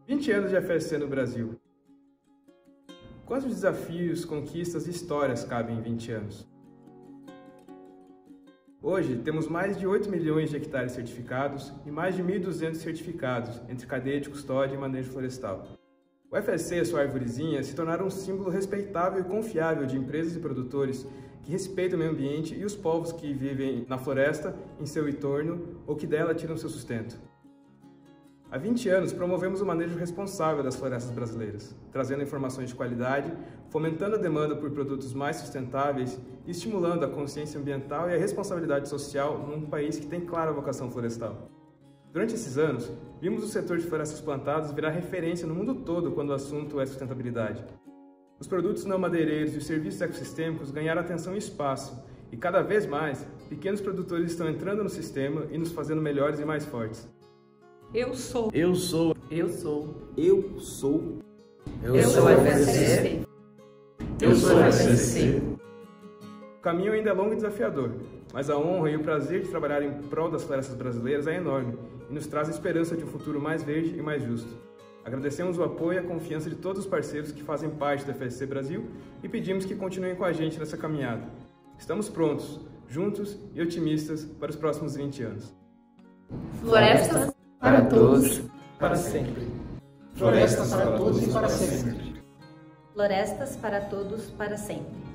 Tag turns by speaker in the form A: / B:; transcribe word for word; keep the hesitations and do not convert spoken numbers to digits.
A: vinte anos de F S C no Brasil. Quantos desafios, conquistas e histórias cabem em vinte anos? Hoje, temos mais de oito milhões de hectares certificados e mais de mil e duzentos certificados entre cadeia de custódia e manejo florestal. O F S C e sua arvorezinha se tornaram um símbolo respeitável e confiável de empresas e produtores que respeitam o meio ambiente e os povos que vivem na floresta, em seu entorno ou que dela tiram seu sustento. Há vinte anos, promovemos o manejo responsável das florestas brasileiras, trazendo informações de qualidade, fomentando a demanda por produtos mais sustentáveis e estimulando a consciência ambiental e a responsabilidade social num país que tem clara vocação florestal. Durante esses anos, vimos o setor de florestas plantadas virar referência no mundo todo quando o assunto é sustentabilidade. Os produtos não madeireiros e os serviços ecossistêmicos ganharam atenção e espaço, e cada vez mais, pequenos produtores estão entrando no sistema e nos fazendo melhores e mais fortes.
B: Eu sou.
C: Eu sou.
D: Eu sou.
C: Eu sou.
D: Eu, eu sou F S C.
C: Eu sou F S C.
A: O caminho ainda é longo e desafiador, mas a honra e o prazer de trabalhar em prol das florestas brasileiras é enorme e nos traz a esperança de um futuro mais verde e mais justo. Agradecemos o apoio e a confiança de todos os parceiros que fazem parte do F S C Brasil e pedimos que continuem com a gente nessa caminhada. Estamos prontos, juntos e otimistas para os próximos vinte anos.
B: Florestas
D: para todos,
C: para sempre.
E: Florestas para todos e para sempre.
B: Florestas para todos para sempre.